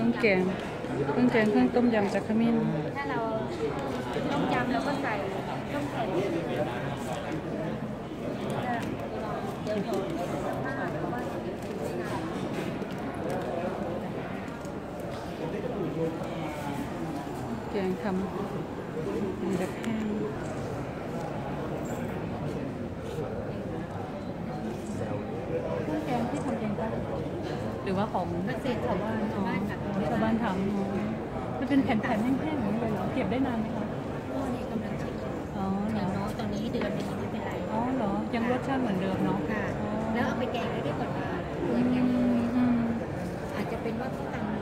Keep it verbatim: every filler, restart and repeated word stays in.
รื่องแกงเครื่องแกงเครื่องต้มยำจากขมิ้นถ้าเราต้มยำเราก็ใส่ต้มแกงเดี๋ยวขอสัมภาษณ์เพราะว่าแกงทำเป็นแบบแห้งเครื่องแกงที่ทำเองปะหรือว่าของเกษตรชาวบ้านอ๋อชาวบ้านทำอ๋อมันเป็นแผ่นๆแห้งๆอย่างนี้เลยเหรอเก็บได้นานไหมคะพวกนี้กำลังชิมอ๋ออย่างน้อยตอนนี้เดือนนึงไม่เป็นไรอ๋อเหรอยังรสชาติเหมือนเดิมเนาะค่ะแล้วเอาไปแกงได้ก่อนมาเพื่อแกงอาจจะเป็นว่าต้องตำ